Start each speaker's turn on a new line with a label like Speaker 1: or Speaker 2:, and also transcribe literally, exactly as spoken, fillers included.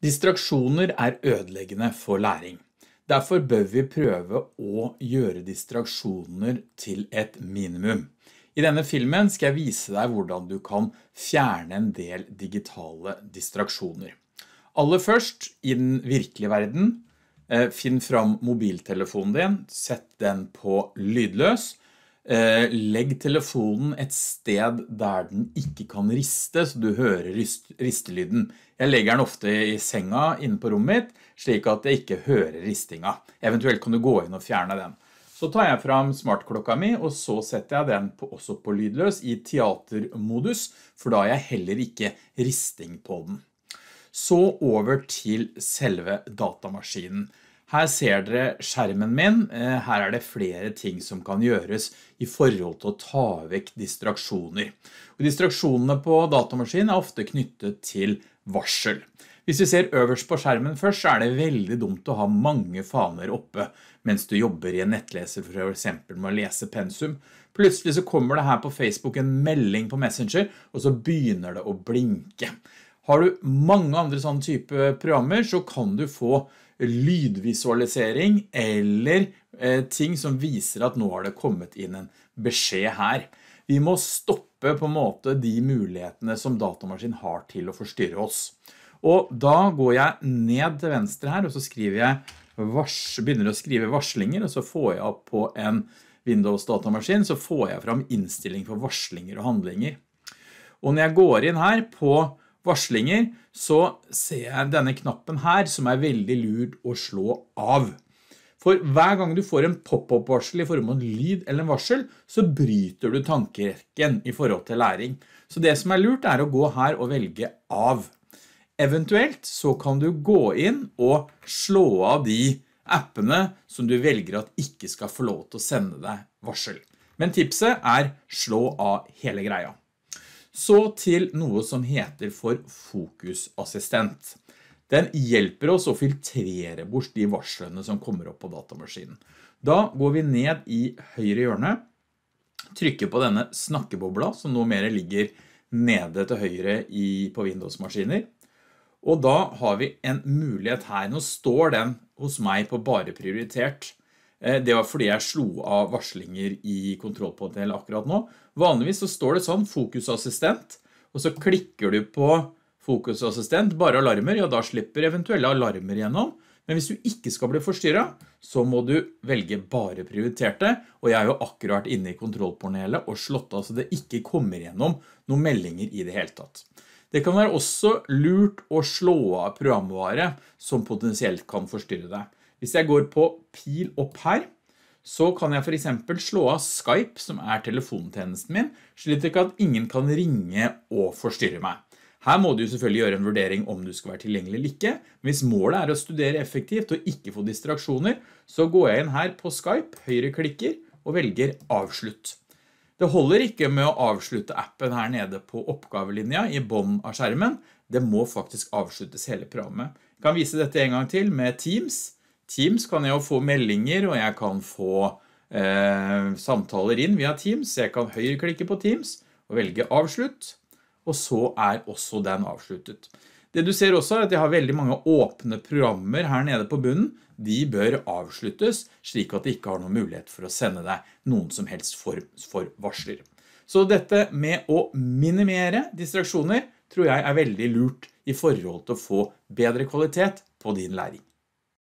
Speaker 1: Distraksjoner er ødeleggende for læring. Derfor bør vi prøve å gjøre distraksjoner til et minimum. I denne filmen skal jeg vise deg hvordan du kan fjerne en del digitale distraksjoner. Aller først, i den virkelige verden, finn fram mobiltelefonen din, sett den på lydløs, legg telefonen et sted der den ikke kan riste, så du hører ristelyden. Jeg legger den ofte i senga inne på rommet mitt, slik at jeg ikke hører ristinga. Eventuelt kan du gå inn og fjerne den. Så tar jeg fram smartklokka mi, og så setter jeg den på, også på lydløs i teatermodus, for da har jeg heller ikke risting på den. Så over til selve datamaskinen. Her ser dere skjermen min. Her er det flere ting som kan gjøres i forhold til å ta vekk distraksjoner. Og distraksjonene på datamaskinen er ofte knyttet til varsel. Hvis vi ser øverst på skjermen først, så er det veldig dumt å ha mange faner oppe mens du jobber i en nettleser, for eksempel med å lese pensum. Plutselig så kommer det her på Facebook en melding på Messenger, og så begynner det å blinke. Har du mange andre sånne type programmer, så kan du få lydvisualisering eller eh, ting som viser at nå har det kommet inn en beskjed her. Vi må stoppe på en måte de mulighetene som datamaskinen har til å forstyrre oss. Og da går jeg ned til venstre her, og så skriver jeg vars, begynner å skrive varslinger, og så får jeg opp på en Windows-datamaskin, så får jeg fram innstilling for varslinger og handlinger. Og når jeg går inn her på varslinger, så ser jeg denne knappen her som er veldig lurt å slå av. For hver gang du får en pop-up-varsel i form av en lyd eller en varsel, så bryter du tankerekken i forhold til læring. Så det som er lurt er å gå her og velge av. Eventuelt så kan du gå inn og slå av de appene som du velger at ikke skal få lov til å sende deg varsel. Men tipset er slå av hele greia. Så til noe som heter for fokusassistent. Den hjelper oss å filtrere bort de varslene som kommer opp på datamaskinen. Da går vi ned i høyre hjørne, trykker på denne snakkebobla, som nå mer ligger nede til høyre i, på Windows-maskiner. Og da har vi en mulighet her. Nå står den hos meg på bare prioritert. Det var fordi jeg slo av varslinger i kontrollpanel akkurat nå. Vanligvis så står det sånn, fokusassistent, og så klikker du på fokusassistent, bare alarmer, ja da slipper eventuelle alarmer gjennom. Men hvis du ikke skal bli forstyrret, så må du velge bare prioriterte, og jeg er jo akkurat inne i kontrollpanelet og slått av så det ikke kommer gjennom noen meldinger i det hele tatt. Det kan være også lurt å slå av programvare som potensielt kan forstyrre deg. Hvis jeg går på pil opp her, så kan jeg for eksempel slå av Skype, som er telefontjenesten min, slik at ingen kan ringe og forstyrre meg. Her må du selvfølgelig gjøre en vurdering om du skal være tilgjengelig eller ikke, men hvis målet er å studere effektivt og ikke få distraksjoner, så går jeg inn her på Skype, høyreklikker og velger avslutt. Det holder ikke med å avslutte appen her nede på oppgavelinja i bånd av skjermen, det må faktisk avsluttes hele programmet. Jeg kan vise dette en gang til med Teams. Teams kan jeg jo få meldinger, og jeg kan få eh, samtaler inn via Teams. Jeg kan høyreklikke på Teams og velge avslutt, og så er også den avsluttet. Det du ser også er at jeg har veldig mange åpne programmer her nede på bunnen. De bør avsluttes, slik at de ikke har noen mulighet for å sende deg noen som helst form for varsler. Så dette med å minimere distraksjoner tror jeg er veldig lurt i forhold til å få bedre kvalitet på din læring.